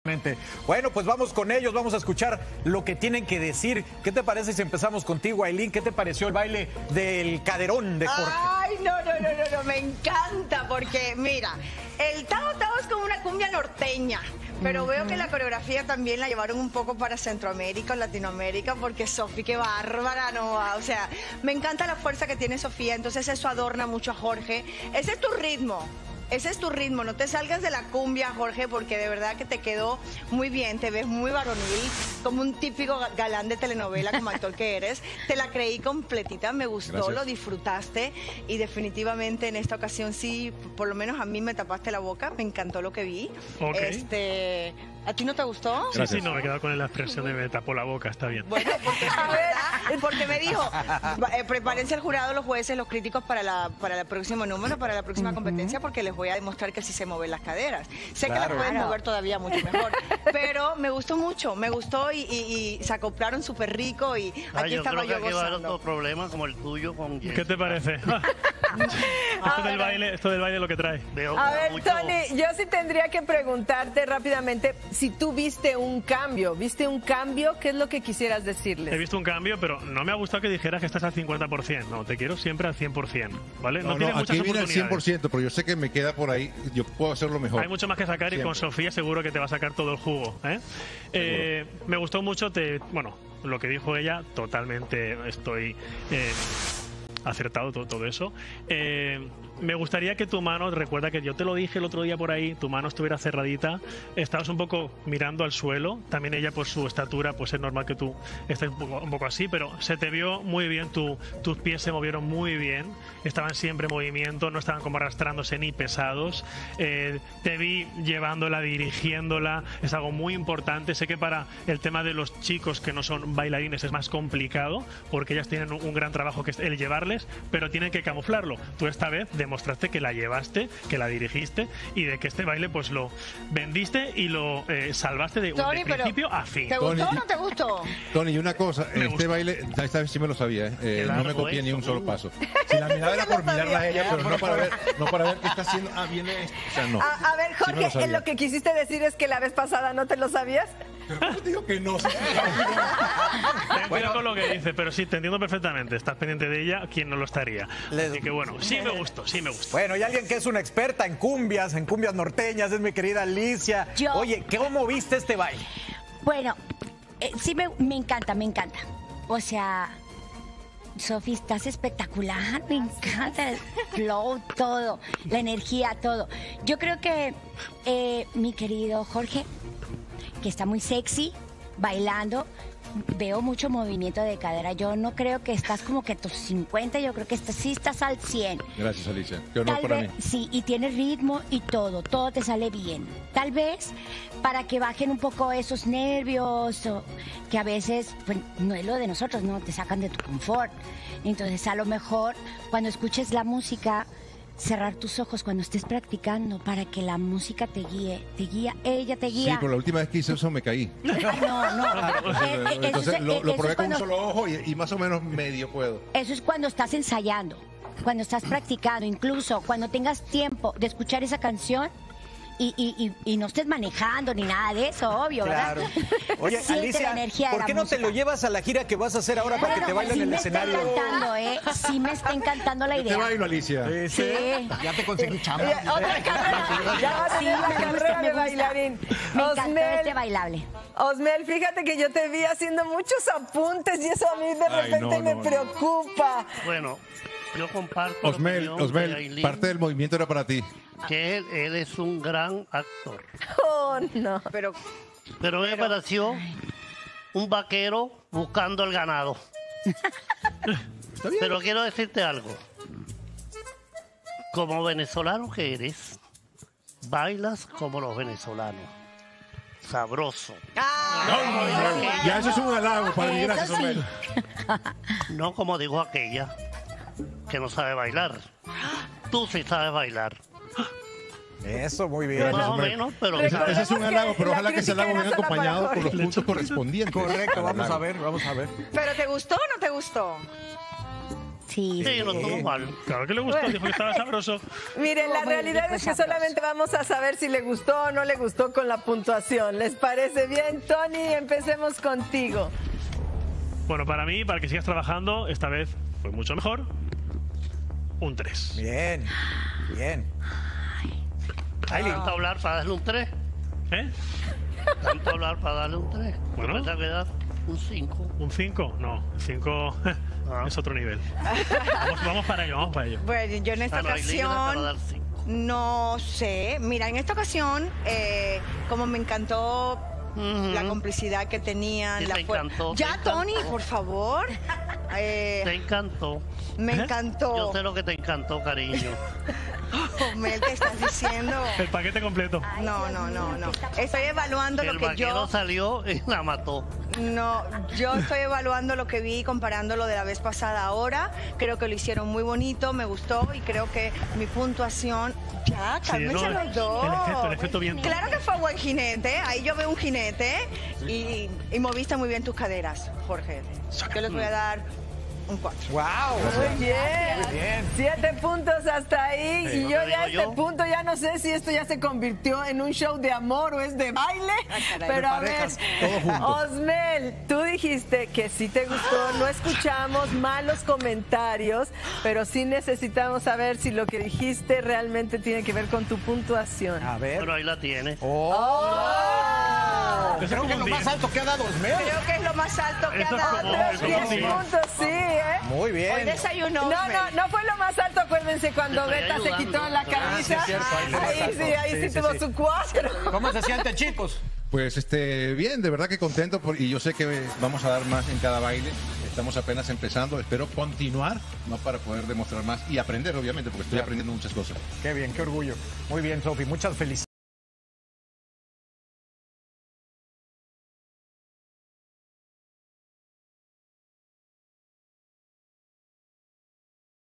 Bueno, pues vamos con ellos, vamos a escuchar lo que tienen que decir. ¿Qué te parece si empezamos contigo, Ailín? ¿Qué te pareció el baile del caderón de Jorge? Ay, no, me encanta porque, mira, el Tao Tao es como una cumbia norteña, pero veo que la coreografía también la llevaron un poco para Centroamérica, Latinoamérica, porque Sofía, qué bárbara, no va. O sea, me encanta la fuerza que tiene Sofía, entonces eso adorna mucho a Jorge. Ese es tu ritmo. Ese es tu ritmo, no te salgas de la cumbia, Jorge, porque de verdad que te quedó muy bien, te ves muy varonil, como un típico galán de telenovela, como actor que eres. Te la creí completita, me gustó, gracias. Lo disfrutaste y definitivamente en esta ocasión sí, por lo menos a mí me tapaste la boca, me encantó lo que vi. Okay. ¿A ti no te gustó? Sí, no, me he quedado con la expresión de me tapó la boca, está bien. Bueno, porque me dijo, prepárense el jurado, los jueces, los críticos para el próximo número, para la próxima competencia, porque les voy a demostrar que sí se mueven las caderas. Sé que las pueden mover todavía mucho mejor, pero me gustó mucho, me gustó y se acoplaron súper rico y aquí estaba yo gozando. Yo creo que va a haber otro problema como el tuyo con Jess. ¿Qué te parece? Esto del baile es lo que trae. A ver, Tony, yo sí tendría que preguntarte rápidamente si tú viste un cambio. ¿Qué es lo que quisieras decirles? He visto un cambio, pero no me ha gustado que dijeras que estás al 50%. No, te quiero siempre al 100%, ¿vale? No tienes muchas aquí viene al oportunidades. 100%, pero yo sé que me queda por ahí, yo puedo hacerlo mejor. Hay mucho más que sacar siempre. Y con Sofía seguro que te va a sacar todo el jugo, ¿eh? Me gustó mucho, lo que dijo ella, totalmente estoy... acertado todo eso. Me gustaría que tu mano, recuerda que yo te lo dije el otro día por ahí, tu mano estuviera cerradita, estabas un poco mirando al suelo, también ella por su estatura, pues es normal que tú estés un poco así, pero se te vio muy bien, tus pies se movieron muy bien, estaban siempre en movimiento, no estaban como arrastrándose ni pesados, te vi llevándola, dirigiéndola, es algo muy importante. Sé que para el tema de los chicos que no son bailarines es más complicado, porque ellas tienen un gran trabajo que es el llevarles, pero tienen que camuflarlo. Tú esta vez demostraste que la llevaste, que la dirigiste y de que este baile pues lo vendiste y lo salvaste de principio a fin. ¿Te gustó o no te gustó? Tony, y una cosa, este baile, esta vez sí me lo sabía, no me copié ni un solo paso. Si la mirada era por mirarla a ella, pero no para ver qué está haciendo. Viene esto. O sea, no. A ver, Jorge, sí lo que quisiste decir es que la vez pasada no te lo sabías. Pero digo que no. Ten cuidado con lo que dice, pero sí, te entiendo perfectamente. Estás pendiente de ella, ¿quién no lo estaría? Así que bueno, sí me gustó. Bueno, y alguien que es una experta en cumbias norteñas, es mi querida Alicia. Oye, ¿cómo viste este baile? Bueno, sí me encanta. O sea, Sofi, estás espectacular, me encanta el flow, todo, la energía, todo. Yo creo que mi querido Jorge, que está muy sexy, bailando, veo mucho movimiento de cadera. Yo no creo que estás como que a tus 50, yo creo que sí estás al 100. Gracias, Alicia. Qué honor para mí. Sí, y tienes ritmo y todo te sale bien. Tal vez para que bajen un poco esos nervios, que a veces pues, no es lo de nosotros, no te sacan de tu confort. Entonces, a lo mejor cuando escuches la música, cerrar tus ojos cuando estés practicando para que la música te guía, ella te guía. Sí, pero la última vez que hice eso me caí. No. Entonces lo probé con un solo ojo y más o menos medio puedo. Eso es cuando estás ensayando, cuando estás practicando, incluso cuando tengas tiempo de escuchar esa canción y no estés manejando ni nada de eso, obvio, claro. ¿Verdad? Oye, Alicia, ¿por qué no te lo llevas a la gira que vas a hacer ahora para que te bailen en el escenario? Sí me está encantando la idea. Te bailo, Alicia. Sí. Ya te conseguí chamba. Otra carrera. Ya vas a tener la carrera de bailarín. Me encantó este bailable. Osmel, fíjate que yo te vi haciendo muchos apuntes y eso a mí de repente me preocupa. Bueno, yo comparto Osmel, parte del movimiento era para ti. Que él es un gran actor. Oh, no. Pero me pareció un vaquero buscando el ganado. Pero quiero decirte algo. Como venezolano que eres, bailas como los venezolanos. Sabroso. Ya eso es un halago para mí, gracias, Osmel. No como dijo aquella, que no sabe bailar. Tú sí sabes bailar. Eso, muy bien. Más o menos, pero... Ese es un halago, pero ojalá que ese halago venga acompañado con los puntos correspondientes. Correcto, vamos a ver. ¿Pero te gustó o no te gustó? Sí, Sí, no estuvo mal. Claro que le gustó, dijo que estaba sabroso. Miren, la realidad es que solamente vamos a saber si le gustó o no le gustó con la puntuación. ¿Les parece bien, Tony? Empecemos contigo. Bueno, para mí, para que sigas trabajando, esta vez fue mucho mejor. Un 3. Bien, bien. ¿Tanto hablar para darle un 3? ¿Eh? ¿Tanto hablar para darle un 3? Bueno. Yo pensaba que dar un 5. ¿Un 5? No, 5 es otro nivel. Vamos para ello, vamos para ello. Bueno, yo en esta ocasión no sé. Mira, en esta ocasión, como me encantó la complicidad que tenían. Sí, la ya, Tony, por favor. Te encantó. Me encantó. Yo sé lo que te encantó, cariño. Oh, Mel, ¿qué estás diciendo? El paquete completo. No. Estoy evaluando lo que yo... El vaquero salió y la mató. No, yo estoy evaluando lo que vi y comparándolo de la vez pasada ahora. Creo que lo hicieron muy bonito, me gustó y creo que mi puntuación... Ya, cálmense los dos. El efecto viento. Claro que fue buen jinete, ahí yo veo un jinete y moviste muy bien tus caderas, Jorge. Yo les voy a dar un 4. ¡Wow! Muy bien. Muy bien. 7 puntos hasta ahí. Sí, Y no yo te ya a digo este yo. punto ya no sé si esto ya se convirtió en un show de amor o es de baile. Pero a ver, parejas, todo junto. Osmel, tú dijiste que sí te gustó. No escuchamos malos comentarios, pero sí necesitamos saber si lo que dijiste realmente tiene que ver con tu puntuación. A ver. Bueno, ahí la tiene. Creo que es lo más alto que ha dado Osmel. Creo que es lo más alto que ha Eso es dado. como- Otros eso 10 como digo. puntos, sí, ¿eh? Muy bien. Hoy desayunó. No fue lo más alto, acuérdense cuando Te estoy Beta se ayudando. quitó la Ah, camisa. sí, es cierto, ahí sí tuvo su 4. ¿Cómo se sienten, chicos? Pues bien, de verdad que contento y yo sé que vamos a dar más en cada baile. Estamos apenas empezando, espero continuar, ¿no? Para poder demostrar más y aprender, obviamente, porque estoy aprendiendo muchas cosas. Qué bien, qué orgullo. Muy bien, Sofi, muchas felicidades.